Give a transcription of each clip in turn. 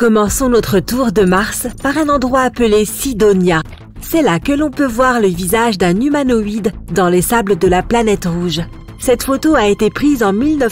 Commençons notre tour de Mars par un endroit appelé Cydonia. C'est là que l'on peut voir le visage d'un humanoïde dans les sables de la planète rouge. Cette photo a été prise en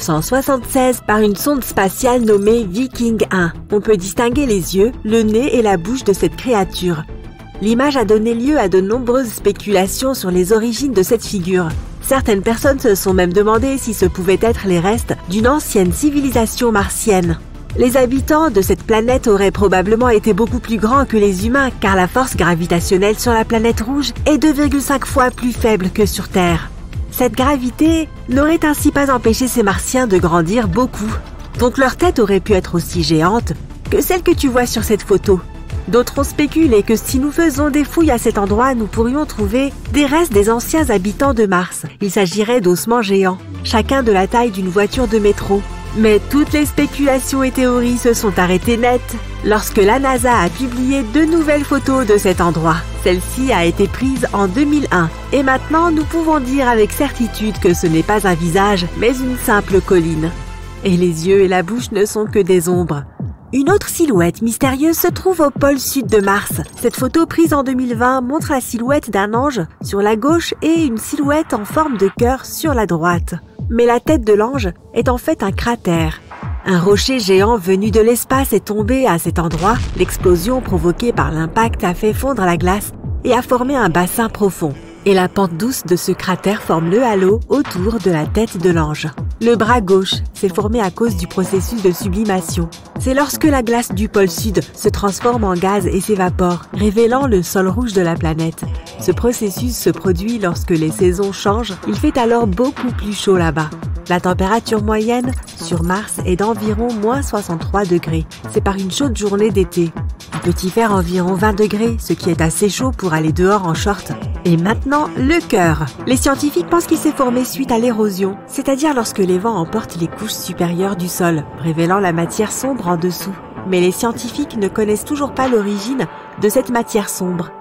1976 par une sonde spatiale nommée Viking 1. On peut distinguer les yeux, le nez et la bouche de cette créature. L'image a donné lieu à de nombreuses spéculations sur les origines de cette figure. Certaines personnes se sont même demandé si ce pouvaient être les restes d'une ancienne civilisation martienne. Les habitants de cette planète auraient probablement été beaucoup plus grands que les humains car la force gravitationnelle sur la planète rouge est 2,5 fois plus faible que sur Terre. Cette gravité n'aurait ainsi pas empêché ces martiens de grandir beaucoup. Donc leur tête aurait pu être aussi géante que celle que tu vois sur cette photo. D'autres ont spéculé que si nous faisons des fouilles à cet endroit, nous pourrions trouver des restes des anciens habitants de Mars. Il s'agirait d'ossements géants, chacun de la taille d'une voiture de métro. Mais toutes les spéculations et théories se sont arrêtées net lorsque la NASA a publié de nouvelles photos de cet endroit. Celle-ci a été prise en 2001 et maintenant nous pouvons dire avec certitude que ce n'est pas un visage mais une simple colline. Et les yeux et la bouche ne sont que des ombres. Une autre silhouette mystérieuse se trouve au pôle sud de Mars. Cette photo prise en 2020 montre la silhouette d'un ange sur la gauche et une silhouette en forme de cœur sur la droite. Mais la tête de l'ange est en fait un cratère. Un rocher géant venu de l'espace est tombé à cet endroit. L'explosion provoquée par l'impact a fait fondre la glace et a formé un bassin profond. Et la pente douce de ce cratère forme le halo autour de la tête de l'ange. Le bras gauche s'est formé à cause du processus de sublimation. C'est lorsque la glace du pôle sud se transforme en gaz et s'évapore, révélant le sol rouge de la planète. Ce processus se produit lorsque les saisons changent. Il fait alors beaucoup plus chaud là-bas. La température moyenne sur Mars est d'environ moins 63 degrés. C'est par une chaude journée d'été. Il peut y faire environ 20 degrés, ce qui est assez chaud pour aller dehors en short. Et maintenant, le cœur. Les scientifiques pensent qu'il s'est formé suite à l'érosion, c'est-à-dire lorsque les vents emportent les couches supérieures du sol, révélant la matière sombre en dessous. Mais les scientifiques ne connaissent toujours pas l'origine de cette matière sombre.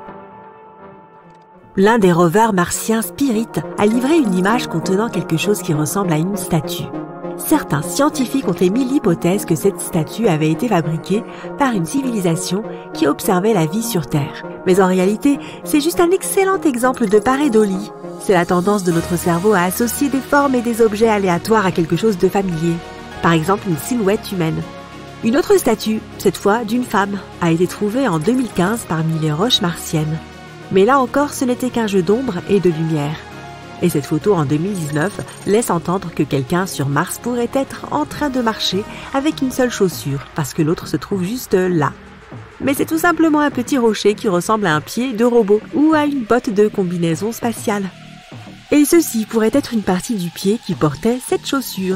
L'un des rovers martiens Spirit a livré une image contenant quelque chose qui ressemble à une statue. Certains scientifiques ont émis l'hypothèse que cette statue avait été fabriquée par une civilisation qui observait la vie sur Terre. Mais en réalité, c'est juste un excellent exemple de pareidolie. C'est la tendance de notre cerveau à associer des formes et des objets aléatoires à quelque chose de familier. Par exemple, une silhouette humaine. Une autre statue, cette fois d'une femme, a été trouvée en 2015 parmi les roches martiennes. Mais là encore, ce n'était qu'un jeu d'ombre et de lumière. Et cette photo en 2019 laisse entendre que quelqu'un sur Mars pourrait être en train de marcher avec une seule chaussure, parce que l'autre se trouve juste là. Mais c'est tout simplement un petit rocher qui ressemble à un pied de robot ou à une botte de combinaison spatiale. Et ceci pourrait être une partie du pied qui portait cette chaussure.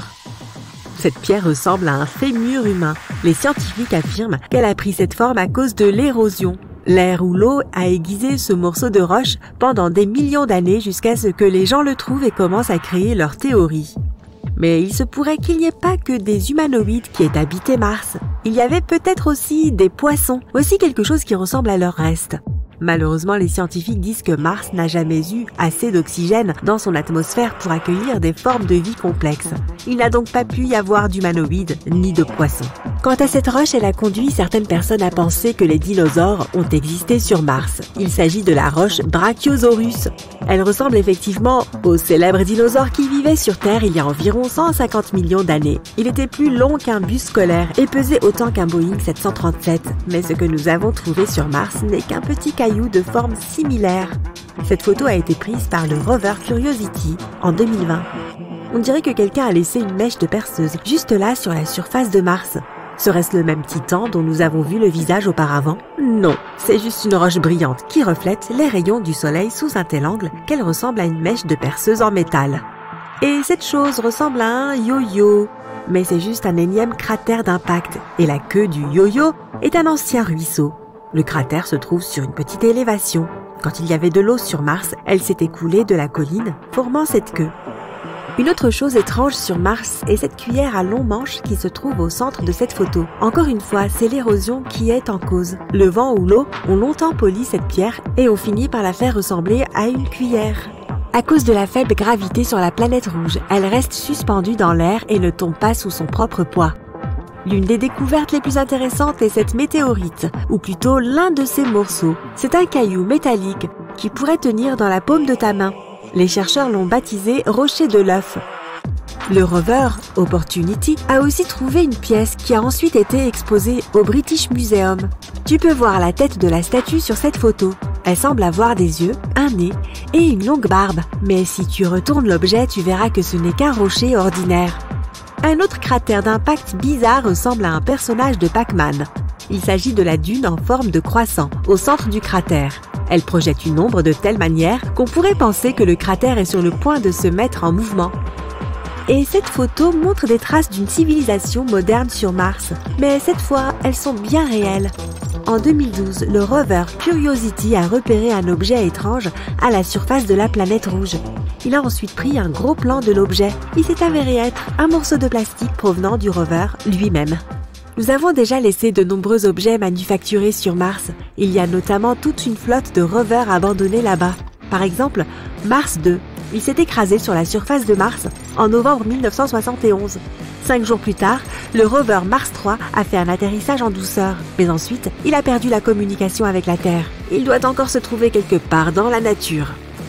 Cette pierre ressemble à un fémur humain. Les scientifiques affirment qu'elle a pris cette forme à cause de l'érosion. L'air ou l'eau a aiguisé ce morceau de roche pendant des millions d'années jusqu'à ce que les gens le trouvent et commencent à créer leur théorie. Mais il se pourrait qu'il n'y ait pas que des humanoïdes qui aient habité Mars. Il y avait peut-être aussi des poissons, aussi quelque chose qui ressemble à leur reste. Malheureusement, les scientifiques disent que Mars n'a jamais eu assez d'oxygène dans son atmosphère pour accueillir des formes de vie complexes. Il n'a donc pas pu y avoir d'humanoïdes ni de poissons. Quant à cette roche, elle a conduit certaines personnes à penser que les dinosaures ont existé sur Mars. Il s'agit de la roche Brachiosaurus. Elle ressemble effectivement au célèbre dinosaure qui vivait sur Terre il y a environ 150 millions d'années. Il était plus long qu'un bus scolaire et pesait autant qu'un Boeing 737. Mais ce que nous avons trouvé sur Mars n'est qu'un petit caillou de forme similaire. Cette photo a été prise par le rover Curiosity en 2020. On dirait que quelqu'un a laissé une mèche de perceuse juste là sur la surface de Mars. Serait-ce le même titan dont nous avons vu le visage auparavant? Non, c'est juste une roche brillante qui reflète les rayons du soleil sous un tel angle qu'elle ressemble à une mèche de perceuse en métal. Et cette chose ressemble à un yo-yo. Mais c'est juste un énième cratère d'impact. Et la queue du yo-yo est un ancien ruisseau. Le cratère se trouve sur une petite élévation. Quand il y avait de l'eau sur Mars, elle s'est écoulée de la colline, formant cette queue. Une autre chose étrange sur Mars est cette cuillère à long manche qui se trouve au centre de cette photo. Encore une fois, c'est l'érosion qui est en cause. Le vent ou l'eau ont longtemps poli cette pierre et ont fini par la faire ressembler à une cuillère. À cause de la faible gravité sur la planète rouge, elle reste suspendue dans l'air et ne tombe pas sous son propre poids. L'une des découvertes les plus intéressantes est cette météorite, ou plutôt l'un de ses morceaux. C'est un caillou métallique qui pourrait tenir dans la paume de ta main. Les chercheurs l'ont baptisé rocher de l'œuf. Le rover Opportunity a aussi trouvé une pièce qui a ensuite été exposée au British Museum. Tu peux voir la tête de la statue sur cette photo. Elle semble avoir des yeux, un nez et une longue barbe. Mais si tu retournes l'objet, tu verras que ce n'est qu'un rocher ordinaire. Un autre cratère d'impact bizarre ressemble à un personnage de Pac-Man. Il s'agit de la dune en forme de croissant, au centre du cratère. Elle projette une ombre de telle manière qu'on pourrait penser que le cratère est sur le point de se mettre en mouvement. Et cette photo montre des traces d'une civilisation moderne sur Mars. Mais cette fois, elles sont bien réelles. En 2012, le rover Curiosity a repéré un objet étrange à la surface de la planète rouge. Il a ensuite pris un gros plan de l'objet. Il s'est avéré être un morceau de plastique provenant du rover lui-même. Nous avons déjà laissé de nombreux objets manufacturés sur Mars. Il y a notamment toute une flotte de rovers abandonnés là-bas. Par exemple, Mars 2. Il s'est écrasé sur la surface de Mars en novembre 1971. 5 jours plus tard, le rover Mars 3 a fait un atterrissage en douceur. Mais ensuite, il a perdu la communication avec la Terre. Il doit encore se trouver quelque part dans la nature.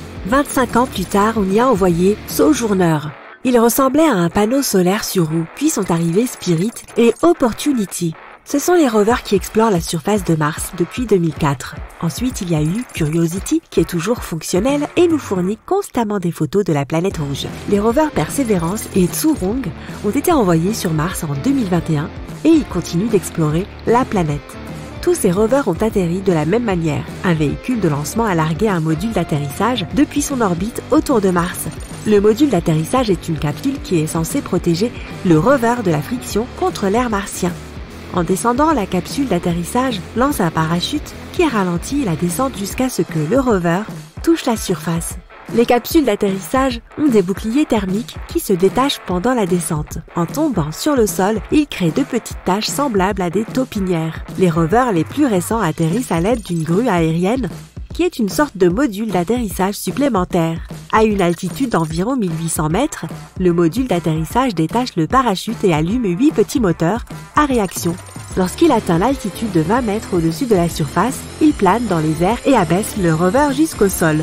25 ans plus tard, on y a envoyé Sojourner. Il ressemblait à un panneau solaire sur roue. Puis sont arrivés Spirit et Opportunity. Ce sont les rovers qui explorent la surface de Mars depuis 2004. Ensuite, il y a eu Curiosity, qui est toujours fonctionnel et nous fournit constamment des photos de la planète rouge. Les rovers Perseverance et Tsurong ont été envoyés sur Mars en 2021 et ils continuent d'explorer la planète. Tous ces rovers ont atterri de la même manière. Un véhicule de lancement a largué un module d'atterrissage depuis son orbite autour de Mars. Le module d'atterrissage est une capsule qui est censée protéger le rover de la friction contre l'air martien. En descendant, la capsule d'atterrissage lance un parachute qui ralentit la descente jusqu'à ce que le rover touche la surface. Les capsules d'atterrissage ont des boucliers thermiques qui se détachent pendant la descente. En tombant sur le sol, ils créent de petites taches semblables à des taupinières. Les rovers les plus récents atterrissent à l'aide d'une grue aérienne qui est une sorte de module d'atterrissage supplémentaire. À une altitude d'environ 1800 mètres, le module d'atterrissage détache le parachute et allume 8 petits moteurs à réaction. Lorsqu'il atteint l'altitude de 20 mètres au-dessus de la surface, il plane dans les airs et abaisse le rover jusqu'au sol.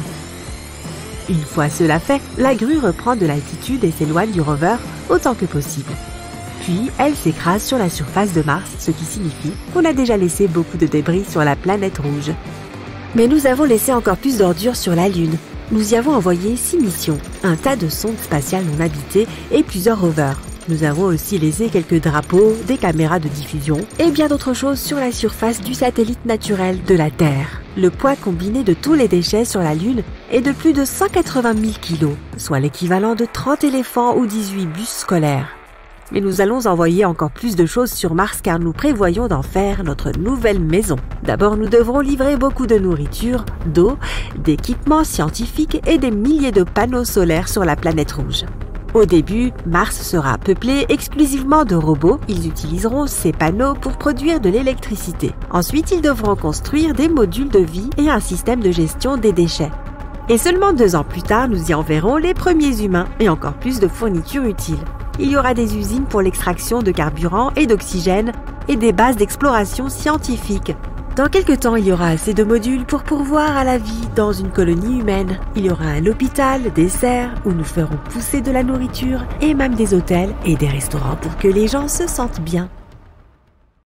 Une fois cela fait, la grue reprend de l'altitude et s'éloigne du rover autant que possible. Puis, elle s'écrase sur la surface de Mars, ce qui signifie qu'on a déjà laissé beaucoup de débris sur la planète rouge. Mais nous avons laissé encore plus d'ordures sur la Lune. Nous y avons envoyé 6 missions, un tas de sondes spatiales non habitées et plusieurs rovers. Nous avons aussi laissé quelques drapeaux, des caméras de diffusion et bien d'autres choses sur la surface du satellite naturel de la Terre. Le poids combiné de tous les déchets sur la Lune est de plus de 180 000 kilos, soit l'équivalent de 30 éléphants ou 18 bus scolaires. Mais nous allons envoyer encore plus de choses sur Mars car nous prévoyons d'en faire notre nouvelle maison. D'abord, nous devrons livrer beaucoup de nourriture, d'eau, d'équipements scientifiques et des milliers de panneaux solaires sur la planète rouge. Au début, Mars sera peuplé exclusivement de robots. Ils utiliseront ces panneaux pour produire de l'électricité. Ensuite, ils devront construire des modules de vie et un système de gestion des déchets. Et seulement 2 ans plus tard, nous y enverrons les premiers humains et encore plus de fournitures utiles. Il y aura des usines pour l'extraction de carburant et d'oxygène et des bases d'exploration scientifique. Dans quelques temps, il y aura assez de modules pour pourvoir à la vie dans une colonie humaine. Il y aura un hôpital, des serres où nous ferons pousser de la nourriture et même des hôtels et des restaurants pour que les gens se sentent bien.